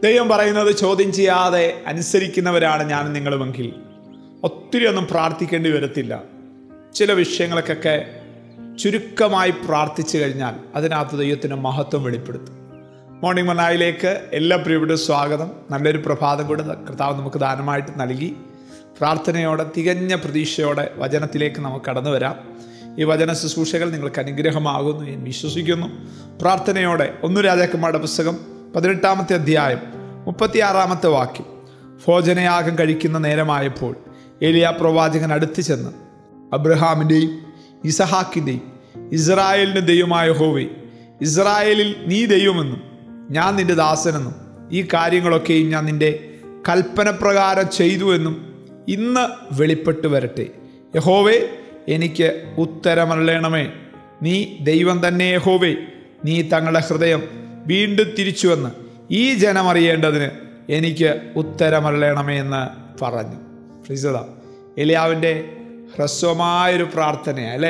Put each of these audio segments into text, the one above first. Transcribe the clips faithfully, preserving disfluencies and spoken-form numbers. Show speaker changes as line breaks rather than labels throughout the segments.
ദൈവം പറയുന്നത് ചോദ്യം ചെയ്യാതെ അനുസരിക്കുന്നവരാണ് ഞാനും നിങ്ങളുമെങ്കിൽ ഒത്തിരി ഒന്നും പ്രാർത്ഥിക്കേണ്ടി വരത്തില്ല. ചില വിഷയങ്ങൾക്കൊക്കെ ചുരുക്കമായി പ്രാർത്ഥിച്ചു കഴിഞ്ഞാൽ അതിനകത്ത് ദൈവത്തിൻ്റെ മഹത്വം വെളിപ്പെടുത്തും. മോർണിംഗ് മന്നായിലേക്ക് എല്ലാ പ്രിയപ്പെട്ട സ്വാഗതം. നല്ലൊരു പ്രഭാതം കൂടെ കർത്താവ് നമുക്ക് ദാനമായിട്ട് നൽകി. പ്രാർത്ഥനയോടെ തികഞ്ഞ പ്രതീക്ഷയോടെ വചനത്തിലേക്ക് നമുക്ക് കടന്നു വരാം. ഈ വചന ശുശ്രൂഷകൾ നിങ്ങൾക്ക് അനുഗ്രഹമാകുന്നു ഞാൻ വിശ്വസിക്കുന്നു. പ്രാർത്ഥനയോടെ ഒന്ന് രാജാക്കന്മാരുടെ പുസ്തകം പതിനെട്ടാമത്തെ അധ്യായം മുപ്പത്തിയാറാമത്തെ വാക്യം. ഭോജനയാഗം കഴിക്കുന്ന നേരമായപ്പോൾ ഏലിയാ പ്രവാചകൻ അടുത്ത് ചെന്ന് അബ്രഹാമിൻ്റെയും ഇസഹാക്കിൻ്റെയും ഇസ്രായേലിൻ്റെ ദൈവമായ യഹോവേ, ഇസ്രായേലിൽ നീ ദൈവമെന്നും ഞാൻ നിൻ്റെ ദാസനെന്നും ഈ കാര്യങ്ങളൊക്കെയും ഞാൻ നിൻ്റെ കൽപ്പനപ്രകാരം ചെയ്തു എന്നും ഇന്ന് വെളിപ്പെട്ടു വരട്ടെ. യഹോവേ, എനിക്ക് ഉത്തരമരുളണമേ. നീ ദൈവം തന്നെ യഹോവേ. നീ തങ്ങളുടെ ഹൃദയം വീണ്ടും തിരിച്ചുവന്ന് ഈ ജനം അറിയേണ്ടതിന് എനിക്ക് ഉത്തരമരുളണമേ എന്ന് പറഞ്ഞു. പ്രീസദാ ഏലിയാവിൻ്റെ ഹ്രസ്വമായൊരു പ്രാർത്ഥനയാണ് അല്ലേ?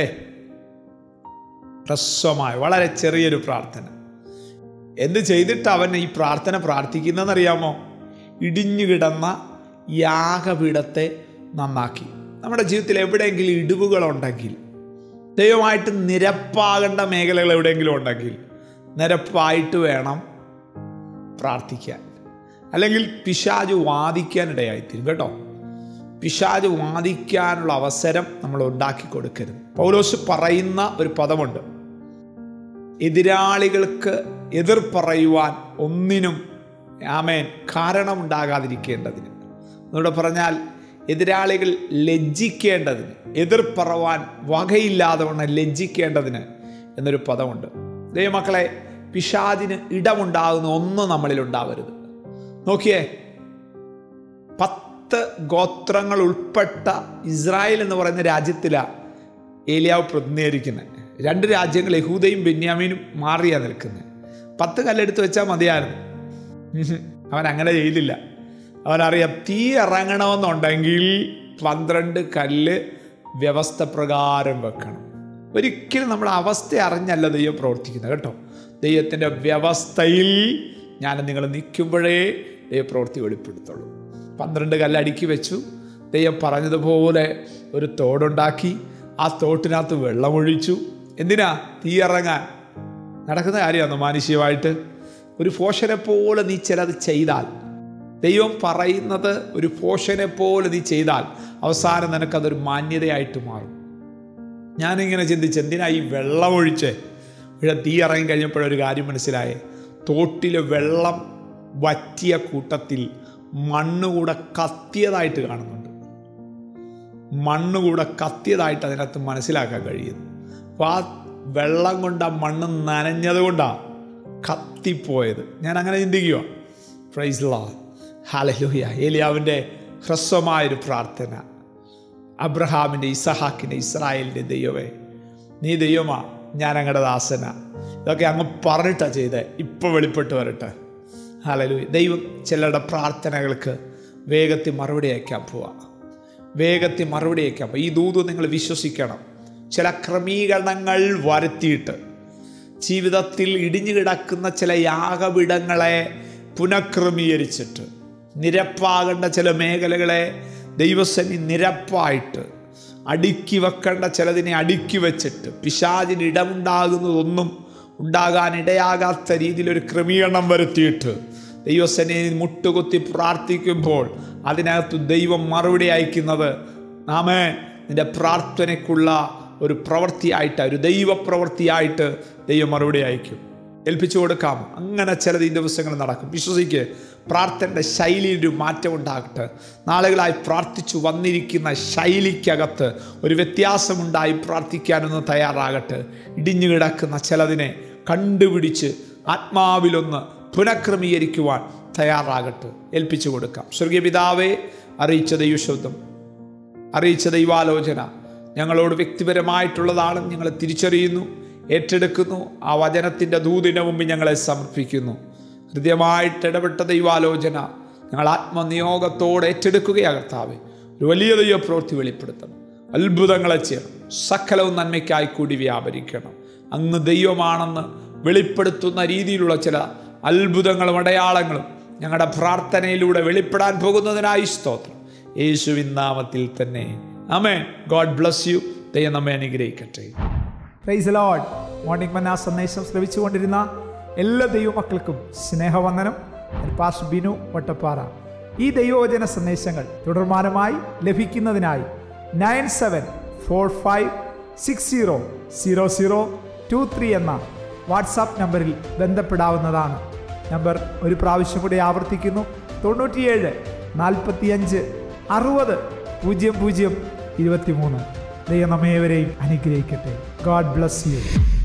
ഹ്രസ്വമായ വളരെ ചെറിയൊരു പ്രാർത്ഥന. എന്ത് ചെയ്തിട്ട് അവൻ ഈ പ്രാർത്ഥന പ്രാർത്ഥിക്കുന്നതെന്നറിയാമോ? ഇടിഞ്ഞു കിടന്ന യാഗപീഠത്തെ നന്നാക്കി. നമ്മുടെ ജീവിതത്തിൽ എവിടെയെങ്കിലും ഇടിവുകളുണ്ടെങ്കിൽ, ദൈവമായിട്ട് നിരപ്പാകേണ്ട മേഖലകൾ എവിടെയെങ്കിലും ഉണ്ടെങ്കിൽ നിരപ്പായിട്ട് വേണം പ്രാർത്ഥിക്കാൻ. അല്ലെങ്കിൽ പിശാച് വാദിക്കാനിടയായിത്തീരും കേട്ടോ. പിശാച് വാദിക്കാനുള്ള അവസരം നമ്മൾ ഉണ്ടാക്കി കൊടുക്കരുത്. പൗലോസ് പറയുന്ന ഒരു പദമുണ്ട്, എതിരാളികൾക്ക് എതിർ പറയുവാൻ ഒന്നിനും ആമേൻ കാരണമുണ്ടാകാതിരിക്കേണ്ടതിന്. എന്നോട് പറഞ്ഞാൽ എതിരാളികൾ ലജ്ജിക്കേണ്ടതിന്, എതിർ പറവാൻ വകയില്ലാതെ വണ്ണം ലജ്ജിക്കേണ്ടതിന് എന്നൊരു പദമുണ്ട്. ദൈവമക്കളെ, പിശാചിന് ഇടമുണ്ടാകുന്ന ഒന്നും നമ്മളിൽ ഉണ്ടാവരുത്. നോക്കിയേ, പത്ത് ഗോത്രങ്ങൾ ഉൾപ്പെട്ട ഇസ്രായേൽ എന്ന് പറയുന്ന രാജ്യത്തിലാണ് ഏലിയാവ് പ്രതിനിധീകരിക്കുന്നത്. രണ്ട് രാജ്യങ്ങൾ യഹൂദയും ബെന്യാമീനും മാറിയാണ് നിൽക്കുന്നത്. പത്ത് കല്ലെടുത്ത് വെച്ചാൽ മതിയായിരുന്നു. അവൻ അങ്ങനെ ചെയ്തില്ല. അവനറിയാം, തീ ഇറങ്ങണമെന്നുണ്ടെങ്കിൽ പന്ത്രണ്ട് കല്ല് വ്യവസ്ഥ പ്രകാരം വെക്കണം. ഒരിക്കലും നമ്മൾ അവസ്ഥ അറിഞ്ഞല്ല ദൈവം പ്രവർത്തിക്കുന്നത് കേട്ടോ. ദൈവത്തിൻ്റെ വ്യവസ്ഥയിൽ ഞാൻ നിങ്ങൾ നിൽക്കുമ്പോഴേ ദൈവപ്രവൃത്തി വെളിപ്പെടുത്തുള്ളൂ. പന്ത്രണ്ട് കല്ല് അടുക്കി വെച്ചു. ദൈവം പറഞ്ഞതുപോലെ ഒരു തോടുണ്ടാക്കി. ആ തോട്ടിനകത്ത് വെള്ളമൊഴിച്ചു. എന്തിനാ? തീ ഇറങ്ങാൻ. നടക്കുന്ന കാര്യമാണ് മാനുഷികമായിട്ട്. ഒരു പോഷനെ പോലെ നീ ചിലത് ചെയ്താൽ, ദൈവം പറയുന്നത് ഒരു പോഷനെ പോലെ നീ ചെയ്താൽ അവസാനം നിനക്കതൊരു മാന്യതയായിട്ട് മാറും. ഞാനിങ്ങനെ ചിന്തിച്ച്, എന്തിനാ ഈ വെള്ളമൊഴിച്ച്? ഇവിടെ തീ ഇറങ്ങി കഴിഞ്ഞപ്പോഴൊരു കാര്യം മനസ്സിലായേ. തോട്ടിലെ വെള്ളം വറ്റിയ കൂട്ടത്തിൽ മണ്ണുകൂടെ കത്തിയതായിട്ട് കാണുന്നുണ്ട്. മണ്ണുകൂടെ കത്തിയതായിട്ട് അതിനകത്ത് മനസ്സിലാക്കാൻ കഴിയുന്നു. അപ്പോൾ ആ വെള്ളം കൊണ്ട് ആ മണ്ണ് നനഞ്ഞത് കൊണ്ടാണ് കത്തിപ്പോയത്. ഞാൻ അങ്ങനെ ചിന്തിക്കുക. Praise the lord, hallelujah. ഏലിയാവിൻ്റെ ഹ്രസ്വമായൊരു പ്രാർത്ഥന. അബ്രഹാമിൻ്റെ, ഇസഹാക്കിൻ്റെ, ഇസ്രായേലിൻ്റെ ദൈവമേ, നീ ദൈവമാ, ഞാൻ അങ്ങയുടെ ദാസനാ. ഇതൊക്കെ അങ്ങ് പറഞ്ഞിട്ടാണ് ചെയ്തേ. ഇപ്പോൾ വെളിപ്പെട്ട് വരട്ടെ. ഹല്ലേലൂയ. ദൈവം ചിലരുടെ പ്രാർത്ഥനകൾക്ക് വേഗത്തിൽ മറുപടി അയക്കാൻ പോവാ. വേഗത്തിൽ മറുപടി അയക്കാൻ പോവാ. ഈ ദൂത് നിങ്ങൾ വിശ്വസിക്കണം. ചില ക്രമീകരണങ്ങൾ വരുത്തിയിട്ട് ജീവിതത്തിൽ ഇടിഞ്ഞു കിടക്കുന്ന ചില യാഗപീഠങ്ങളെ പുനഃക്രമീകരിച്ചിട്ട് നിരപ്പാകേണ്ട ചില മേഖലകളെ ദൈവസന്നി നിരപ്പായിട്ട് അടുക്കി വെക്കേണ്ട ചിലതിനെ അടുക്കി വെച്ചിട്ട് പിശാചിന് ഇടമുണ്ടാകുന്നതൊന്നും ഉണ്ടാകാനിടയാകാത്ത രീതിയിലൊരു ക്രമീകരണം വരുത്തിയിട്ട് ദൈവസന്നി മുട്ടുകുത്തി പ്രാർത്ഥിക്കുമ്പോൾ അതിനകത്ത് ദൈവം മറുപടി അയക്കുന്നത് നാമേ നിൻ്റെ പ്രാർത്ഥനയ്ക്കുള്ള ഒരു പ്രവൃത്തിയായിട്ട്, ഒരു ദൈവപ്രവൃത്തിയായിട്ട് ദൈവം മറുപടി അയക്കും. ഏൽപ്പിച്ചു കൊടുക്കാം. അങ്ങനെ ചിലത് ഈ ദിവസങ്ങൾ നടക്കും. വിശ്വസിക്ക്. പ്രാർത്ഥനയുടെ ശൈലിയിൽ ഒരു മാറ്റം ഉണ്ടാകട്ടെ. നാളുകളായി പ്രാർത്ഥിച്ചു വന്നിരിക്കുന്ന ശൈലിക്കകത്ത് ഒരു വ്യത്യാസമുണ്ടായി പ്രാർത്ഥിക്കാനൊന്ന് തയ്യാറാകട്ടെ. ഇടിഞ്ഞു കിടക്കുന്ന ചിലതിനെ കണ്ടുപിടിച്ച് ആത്മാവിലൊന്ന് പുനഃക്രമീകരിക്കുവാൻ തയ്യാറാകട്ടെ. ഏൽപ്പിച്ചു കൊടുക്കാം. സ്വർഗീയ പിതാവേ, അറിയിച്ച ദൈവശബ്ദം, അറിയിച്ച ദൈവാലോചന ഞങ്ങളോട് വ്യക്തിപരമായിട്ടുള്ളതാണെന്ന് ഞങ്ങൾ തിരിച്ചറിയുന്നു, ഏറ്റെടുക്കുന്നു. ആ വചനത്തിൻ്റെ ദൂതിന് മുമ്പിൽ ഞങ്ങളെ സമർപ്പിക്കുന്നു. ഹൃദ്യമായിട്ട് ഇടപെട്ട ദൈവാലോചന ഞങ്ങൾ ആത്മനിയോഗത്തോടെ ഏറ്റെടുക്കുകയാണ് കർത്താവേ. ഒരു വലിയ ദൈവ പ്രവൃത്തി വെളിപ്പെടുത്തണം. അത്ഭുതങ്ങളെ ചേർന്ന് സകലവും നന്മയ്ക്കായി കൂടി വ്യാപരിക്കണം. അങ്ങ് ദൈവമാണെന്ന് വെളിപ്പെടുത്തുന്ന രീതിയിലുള്ള ചില അത്ഭുതങ്ങളും അടയാളങ്ങളും ഞങ്ങളുടെ പ്രാർത്ഥനയിലൂടെ വെളിപ്പെടാൻ പോകുന്നതിനായി സ്തോത്രം. യേശുവിൻ നാമത്തിൽ തന്നെ ആമേൻ. God bless U. ദൈവം നമ്മെ അനുഗ്രഹിക്കട്ടെ.
Price the Lord. മോർണിംഗ് മന്ന സന്ദേശം ശ്രവിച്ചുകൊണ്ടിരുന്ന എല്ലാ ദൈവമക്കൾക്കും സ്നേഹവന്ദനം. പാസ്റ്റർ ബിനു വട്ടപ്പാറ. ഈ ദൈവവചന സന്ദേശങ്ങൾ തുടർമാനമായി ലഭിക്കുന്നതിനായി nine seven four five six zero zero zero two three എന്ന വാട്സാപ്പ് നമ്പറിൽ ബന്ധപ്പെടാവുന്നതാണ്. നമ്പർ ഒരു പ്രാവശ്യം കൂടി ആവർത്തിക്കുന്നു: തൊണ്ണൂറ്റിയേഴ് നാൽപ്പത്തിയഞ്ച് അറുപത് പൂജ്യം പൂജ്യം ഇരുപത്തി മൂന്ന്. ദൈവം നമ്മേവരെയും അനുഗ്രഹിക്കട്ടെ. God bless U.